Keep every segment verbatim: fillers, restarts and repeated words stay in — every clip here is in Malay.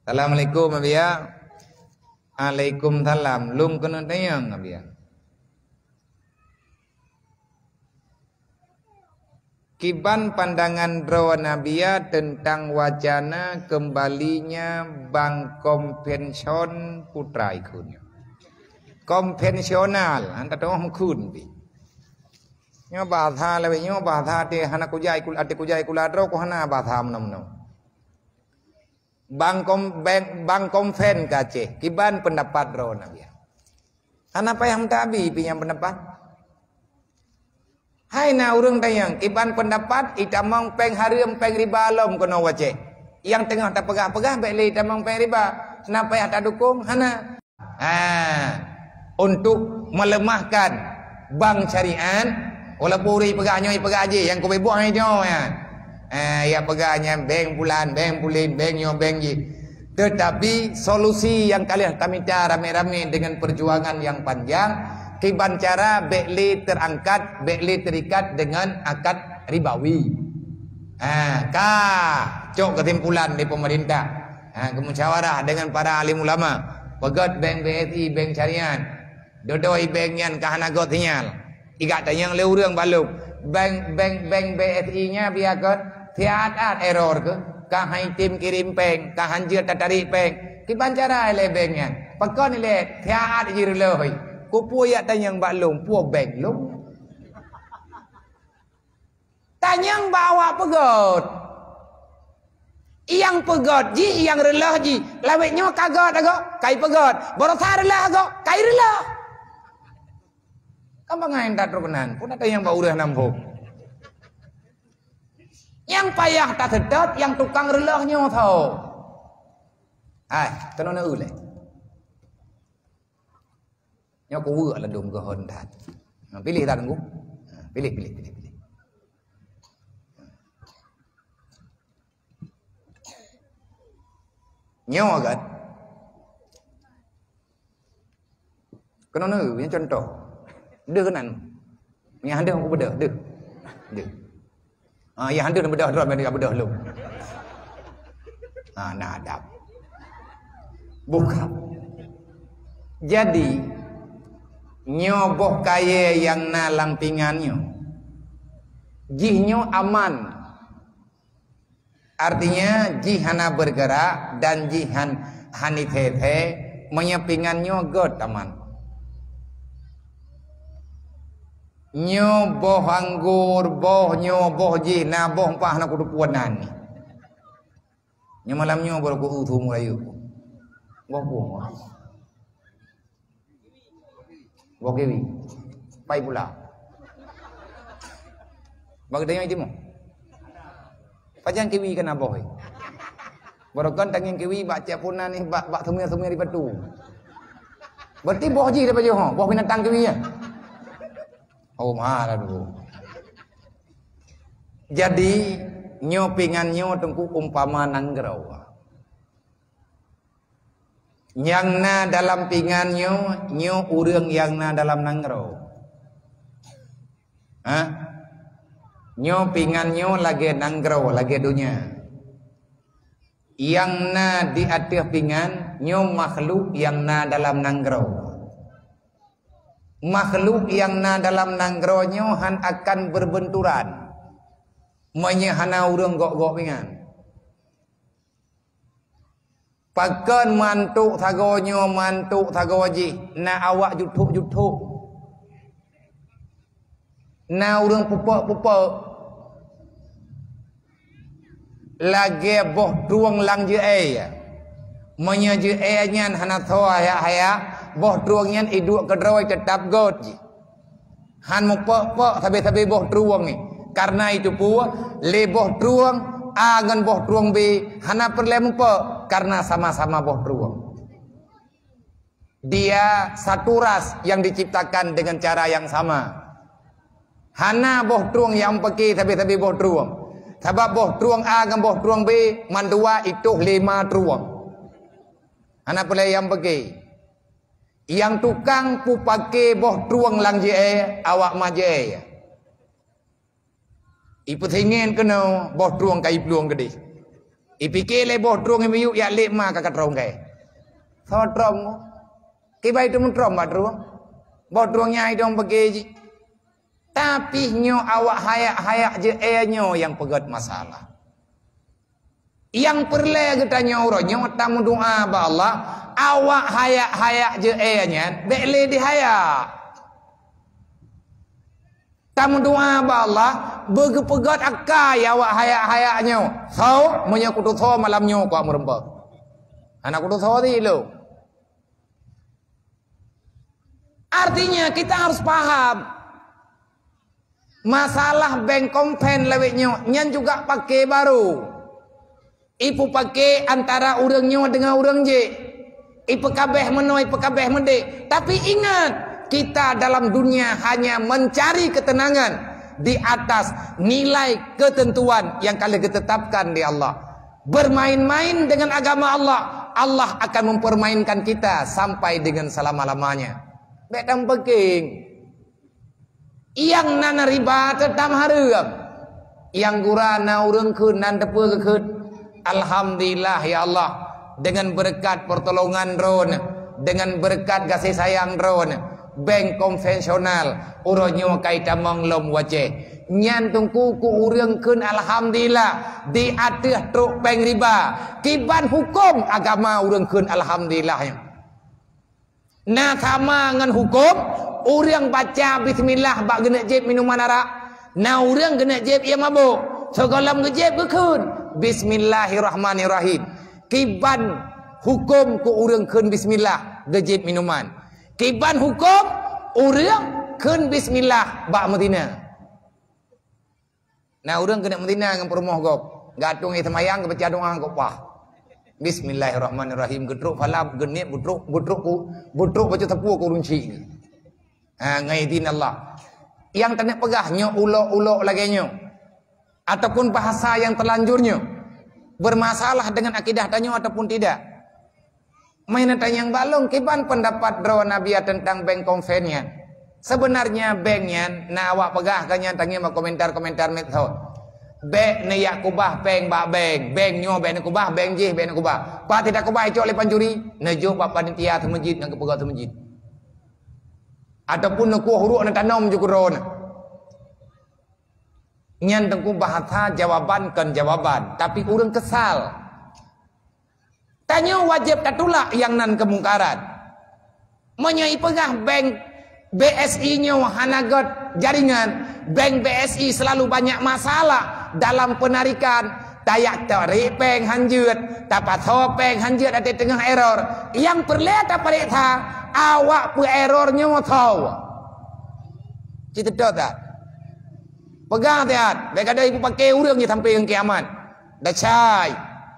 Assalamualaikum abia. Waalaikumsalam. Lum kena tayang abia. Kiban pandangan Rawan Nabia tentang wacana kembalinya bank konvension putra ikunnya. Konvensional, anda tahu kun bi. Nyo bahasa lebih nyo bahasa ti hana kujai kul ati kujai kuladro ko hana bahasa menam-menam. Bank kom bank bank konven kace kiban pendapat Rawan Nabia. Hana payah mentabi pinya pendapat. Hai na urang tayang kiban pendapat itamang peng hariam peng riba lom kono wace. Yang tengah tak pegah-pegah baik le itamang peng riba. Kenapa ya tak dukung? Hana. Ah, untuk melemahkan bank syariah wala puri pegahnya pegaje yang kau buang itu ya. Eh ya pegahnya bank bulan, bank pulin, bank yo bank ji. Tetapi solusi yang kalian kami rame-rame dengan perjuangan yang panjang kiban cara bekli terangkat, bekli terikat dengan akad ribawi. Ah, ka cok kesimpulan di pemerintah. Ah, kemusyawarah dengan para alim ulama. Pegat bank B S I, bank syariah. Dodoi bank yang kahana got sinyal. Ikat yang leurang baluk. Bank bank bank B S I-nya biarkan tiada error ke. Kahai tim kirim peng, kahanjir tarik peng. Kiban cara le banknya. Pakon le tiada jireloi. Kupu ya tanyang balung, puak bank lung. Tanyang bawa pegot. Yang pegot ji, yang relah ji. Lawetnya kagot agak, kai pegot. Borosar relah agak, kai relah. Kamu ngain tak terkenan, pun ada yang bau udah nampuk. Yang payah tak sedot, yang tukang relahnya tahu. Ai, kenapa uleh? Nyo ku wuk lah dum ke hon tat. Pilih tak tunggu. Pilih pilih pilih pilih. Nyo agak. Kenapa nu? Yang contoh. Deh kenan. Yang ada aku bedah, deh. Deh. Ah, yang ada bedah drop yang bedah lu. Ah, nak adab. Bukan. Jadi nyoboh kaya yang na lampingannya jihnyo aman, artinya jihana bergerak dan jihan hanitete menyepingannya god aman. Nyoboh anggur boh nyoboh jihna boh pah na kudu puanan ni nyamalam nyoboh ku utu mulayu boh boh boh kiwi pai pula bagi tanya itu mo pajang kiwi kena boh borokan tanging kiwi bak cek punan ni bak bak semua-semua di batu berarti boh ji dapat jo boh binatang kiwi ya. Oh mahal dulu. Jadi nyopingannya tengku umpama nanggrau. Yang na dalam pingannya nyo urang yang na dalam nanggrau. Hah? Nyo pingannya lagi nanggrau lagi dunia. Yang na di atas pingan nyo makhluk yang na dalam nanggrau. Makhluk yang na dalam nanggronya han akan berbenturan menyehana urang gok-gok pingan. Pakan mantuk thagonyo mantuk thagoji na awak jutuk-jutuk. Na urang pupuk-pupuk. Lagi boh truang lang je ai. Menye je ai nyan hana thoa haya boh truangnya iduk kedroi tetap god ji. Han mupok-pok tabe-tabe boh truang ni. Karena itu pua le boh truang angan boh truang be hana perle mupok karena sama-sama boh truang. Dia satu ras yang diciptakan dengan cara yang sama. Hana boh truang yang pakai tabe-tabe boh truang. Sebab boh truang angan boh truang be mandua itu lima truang. Hana perle yang pakai. Yang tukang pu pakai boh truang lang je awak ma je. Ipu thingen kena boh truang kai pluang gede. Ipikir leboh drong yang biuk yak lek ma kakak drong kai. So drong mo. Kibai tu mun drong ba drong. Boh drong nyai dong begeji. Tapi nyo awak hayak-hayak je eh nyo yang pegat masalah. Yang perle kita nyo nyo tamu doa ba Allah, awak hayak-hayak je eh nya, bele di hayak. Tamu doa ba Allah, begepegat akai awak hayak-hayak nyo. So, munyo kudu so malam nyo ko merembak. Anak kudu so di lo. Artinya kita harus paham masalah bank kompen lewetnya nyan juga pakai baru. Ipu pakai antara urangnya dengan urang je. Ipu kabeh meno, ipu kabeh mende. Tapi ingat, kita dalam dunia hanya mencari ketenangan di atas nilai ketentuan yang kalian ditetapkan di Allah. Bermain-main dengan agama Allah, Allah akan mempermainkan kita sampai dengan selama-lamanya. Betam peking. Yang nana riba tetap haram. Yang gurana urang keun nan tepe keun. Alhamdulillah ya Allah, dengan berkat pertolongan drone, dengan berkat kasih sayang drone, bank konvensional uronyo kai tamang lom wace. Nyan tungku ku urang keun alhamdulillah di atas truk bank riba. Kiban hukum agama urang keun alhamdulillah. Nah sama dengan hukum orang baca bismillah bak genek jeb minuman arak. Nah orang genek jeb ia mabuk. Segalam ngejeb gekun bismillahirrahmanirrahim. Kiban hukum ku orang keun bismillah gejeb minuman. Kiban hukum orang keun bismillah bak Madinah. Nah orang kena Madinah dengan perumah gop. Gatung itu mayang ke baca doa gop wah. Bismillahirrahmanirrahim. Gedruk falap genit budruk budruk ku budruk baca tepu ku runci ni. Ha ngaidin Allah. Yang tak nak pegahnya ulok-ulok lagi nyo. Ataupun bahasa yang terlanjurnya bermasalah dengan akidah tanyo ataupun tidak. Main tanya yang balong kiban pendapat draw Nabi tentang bank konvennya. Sebenarnya banknya na awak pegah kanya tanya ma komentar-komentar metode. Bank ne yak kubah bank ba bank, bank nyo bank ne kubah bank je bank ne kubah. Pa tidak kubah itu oleh panjuri, nejo ba panitia tu masjid nang kepegah tu masjid. Ataupun nak huruf nak tanam juga ron. Nyan tengku bahasa jawaban kan jawaban, tapi urang kesal. Tanya wajib tatulak yang nan kemungkaran. Menyai pegah bank B S I-nya hanagot jaringan. Bank B S I selalu banyak masalah dalam penarikan. Tayak tarik peng hanjut, tapat ho peng hanjut ada tengah error. Yang perlihat apa dia? Awak pu errornya mau tahu. Cita tak? Pegang tiat. Baik ada ibu pakai urang je sampai yang kiamat. Dah cai.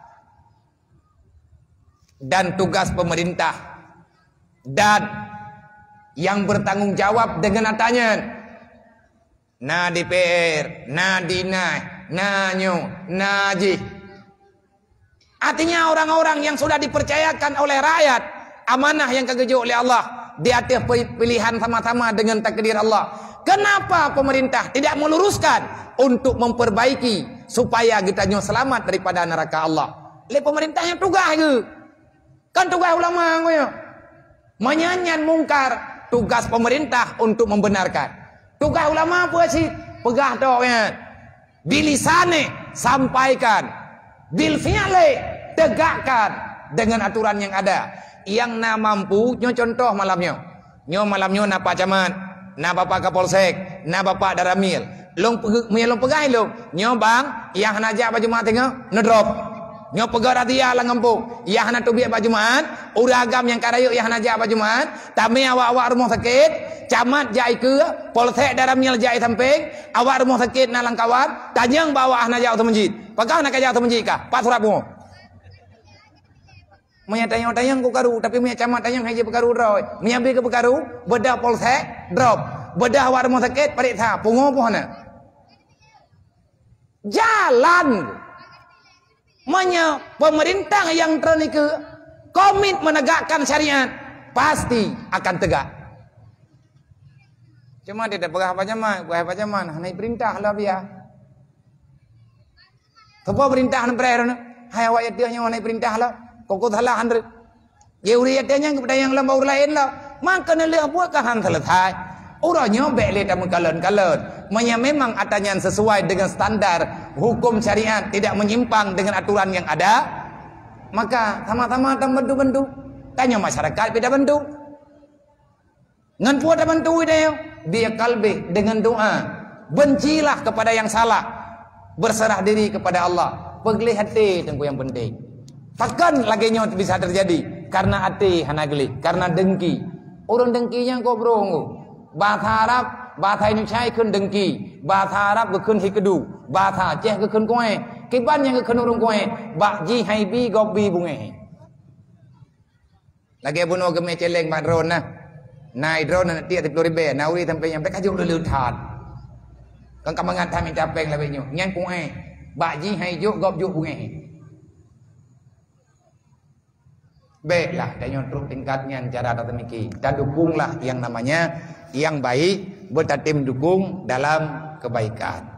Dan tugas pemerintah dan yang bertanggung jawab dengan atanya. Na D P R, na dinai, na nyo, na ji. Artinya orang-orang yang sudah dipercayakan oleh rakyat amanah yang kegejuk oleh Allah di atas pilihan sama-sama dengan takdir Allah. Kenapa pemerintah tidak meluruskan untuk memperbaiki supaya kita nyo selamat daripada neraka Allah? Le pemerintahnya tugas ke? Kan tugas ulama ngoyo. Menyanyian mungkar, tugas pemerintah untuk membenarkan. Tugas ulama apa sih? Pegah doanya. Bilisane sampaikan. Bil fi'li tegakkan dengan aturan yang ada. Yang na mampu nyo contoh malamnya. Nyo malamnya na Pak Camat, na Bapak Kapolsek, na Bapak Daramil. Long long pegah long. Nyo bang yang najak baju mat tengok no drop. Nyo pegah dia lah ngampuk. Yang na tubiak baju mat, uragam yang karayuk yang najak baju mat, tami awak-awak rumah sakit, camat jai ke, polsek Daramil jai samping, awak rumah sakit na langkawan, tanyang bawa najak tu masjid. Pegah nak ajak tu masjid kah? Pak surat mu. Maya tayang-tayang ku karu, tapi maya camat tayang haji pekaru roy. Maya bi ke pekaru, bedah polsek drop, bedah awak rumah sakit periksa, pungo pohona. Jalan. Manya pemerintah yang terniku komit menegakkan syariat pasti akan tegak. Cuma tidak pegah apa zaman, pegah apa zaman, naik perintah lah biar. Sebab perintah nak berakhir, Hai awak yatiahnya wanai perintah lah. Koko salah andre. Ya uri yatiahnya kepada yang lemah lain lah. Maka nilai buat kahan selesai. Orangnya beli tamu kalen-kalen. Menya memang atanya sesuai dengan standar hukum syariat, tidak menyimpang dengan aturan yang ada. Maka sama-sama bantu-bantu. Tanya masyarakat beda bantu. Ngan puat bantu dia. Dia kalbi dengan doa. Bencilah kepada yang salah. Berserah diri kepada Allah. Pegli hati tengku yang penting. Takkan lagi nyot bisa terjadi karena hati hana geli, karena dengki. Orang dengkinya kau berongo. Bahasa Arab, bahasa Indonesia ikut dengki. Bahasa Arab ikut hikedu. Bahasa Aceh ikut kue. Kiban yang ikut orang kue. Bakji haibi gobi bunge. Lagi bunuh geme celeng mak drone nah. Nah drone nanti ada puluh ribu. Nauri sampai yang mereka jauh lebih tat. Kan kamu ngata minta peng lebih nyu. Ngan kue. Bakji haijuk gob juk bunge. Baiklah, dan nyontruk tingkatnya cara demikian. Dan dukunglah yang namanya yang baik, bertatim dukung dalam kebaikan.